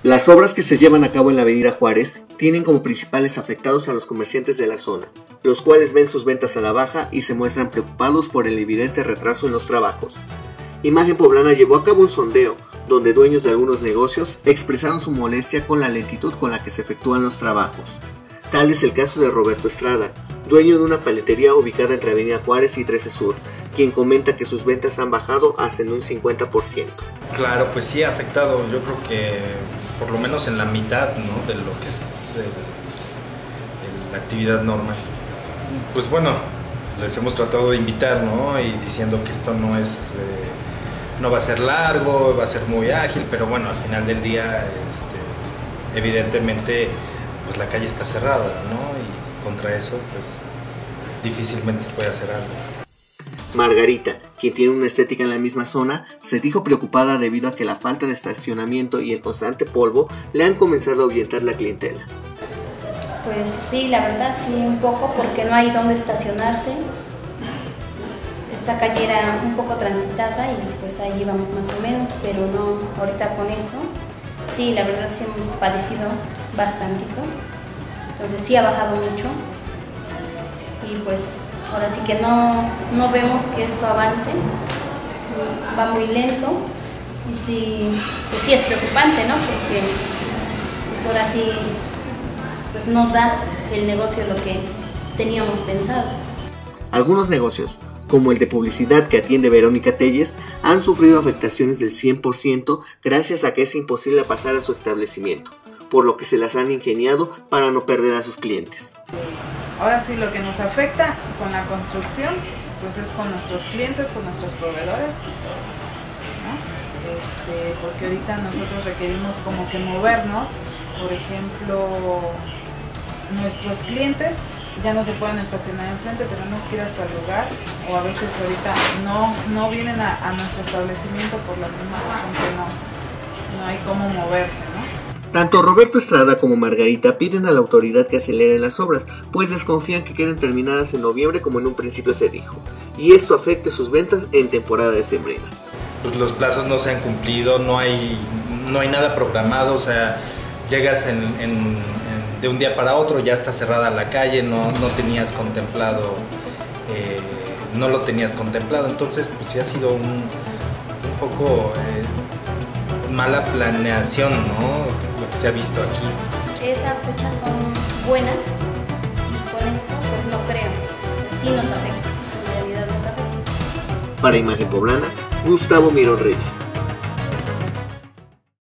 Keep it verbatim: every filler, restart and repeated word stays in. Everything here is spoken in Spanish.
Las obras que se llevan a cabo en la avenida Juárez tienen como principales afectados a los comerciantes de la zona, los cuales ven sus ventas a la baja y se muestran preocupados por el evidente retraso en los trabajos. Imagen Poblana llevó a cabo un sondeo, donde dueños de algunos negocios expresaron su molestia con la lentitud con la que se efectúan los trabajos. Tal es el caso de Roberto Estrada, dueño de una paletería ubicada entre Avenida Juárez y trece Sur, quien comenta que sus ventas han bajado hasta en un cincuenta por ciento. Claro, pues sí ha afectado, yo creo que por lo menos en la mitad, ¿no?, de lo que es el, el, la actividad normal. Pues bueno, les hemos tratado de invitar, ¿no?, y diciendo que esto no es, eh, no va a ser largo, va a ser muy ágil, pero bueno, al final del día, este, evidentemente, pues la calle está cerrada, ¿no?, y contra eso, pues difícilmente se puede hacer algo. Margarita, quien tiene una estética en la misma zona, se dijo preocupada debido a que la falta de estacionamiento y el constante polvo le han comenzado a ahuyentar la clientela. Pues sí, la verdad sí, un poco, porque no hay dónde estacionarse. Esta calle era un poco transitada y pues ahí íbamos más o menos, pero no ahorita con esto. Sí, la verdad sí hemos padecido bastantito, entonces sí ha bajado mucho y pues ahora sí que no, no vemos que esto avance, va muy lento y sí, pues sí es preocupante, ¿no? Porque pues ahora sí pues no da el negocio lo que teníamos pensado. Algunos negocios, como el de publicidad que atiende Verónica Telles, han sufrido afectaciones del cien por ciento gracias a que es imposible pasar a su establecimiento, por lo que se las han ingeniado para no perder a sus clientes. Ahora sí, lo que nos afecta con la construcción, pues es con nuestros clientes, con nuestros proveedores y todos, ¿no? Este, porque ahorita nosotros requerimos como que movernos, por ejemplo, nuestros clientes ya no se pueden estacionar enfrente, tenemos que ir hasta el lugar, o a veces ahorita no, no vienen a, a nuestro establecimiento por la misma razón que no, no hay cómo moverse, ¿no? Tanto Roberto Estrada como Margarita piden a la autoridad que aceleren las obras, pues desconfían que queden terminadas en noviembre como en un principio se dijo, y esto afecte sus ventas en temporada decembrina. Pues los plazos no se han cumplido, no hay, no hay nada programado, o sea, llegas en, en, en, de un día para otro, ya está cerrada la calle, no, no tenías contemplado, eh, no lo tenías contemplado, entonces pues sí ha sido un, un poco eh, mala planeación, ¿no?, lo que se ha visto aquí. Esas fechas son buenas y con esto pues no creo, sí nos afecta, en realidad nos afecta. Para Imagen Poblana, Gustavo Mirón Reyes.